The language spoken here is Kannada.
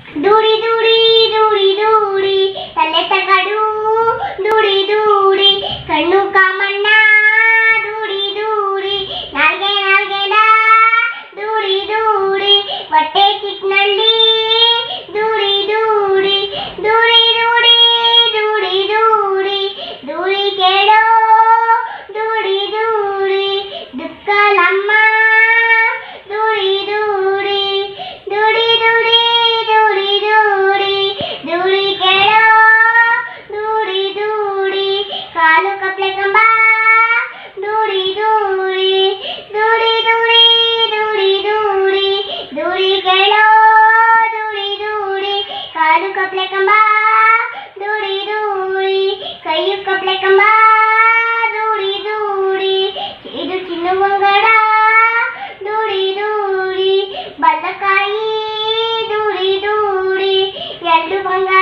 ದೂಡಿ ದೂಡಿ ದೂಡಿ ದೂಡಿ ತಲೆ ತಗಡು ದೂಡಿ ದೂಡಿ ಕಣ್ಣು ಕಾಮಣ್ಣ ದೂಡಿ ದೂಡಿ ನಾಲ್ಗೆ ನಾಲ್ಗೆದ ದೂಡಿ ದೂಡಿ ಹೊಟ್ಟೆ ಚಿಕ್ಕನಳ್ಳಿ ದೂಡಿ ದೂಡಿ ದೂಡಿ ದೂಡಿ ದೂಡಿ ದೂಡಿ ದೂಡಿ ಕೇಳೋ ದೂಡಿ ದೂಡಿ ದುಕ್ಕಲಮ್ಮ ದೂಡಿ ದೂಡಿ ದೂಡಿ ದೂಡಿ ದೂಡಿ ದೂಡಿ ದೂಡಿ ಕೇಳೋ ದೂಡಿ ದೂಡಿ ಕಾಲು ಕಪ್ಲೆ ಕಂಬ ದೂಡಿ ದೂಡಿ ದೂಡಿ ದೂಡಿ ದೂಡಿ ದೂಡಿ ದೂಡಿ ಕೇಳೋ ದೂಡಿ ದೂಡಿ ಕಾಲು ಕಪ್ಲೆ ಕಂಬ ದೂಡಿ ದೂಡಿ ಕೈಯು ಕಪ್ಲೆ ಕಂಬ ದೂಡಿ ದೂಡಿ ಇದು ಚಿನ್ನು ಬಂಗಾರ ದೂಡಿ ದೂಡಿ ಬದಕಾಯಿ ದೂಡಿ ದೂಡಿ ಎರಡು ಬಂಗಾರ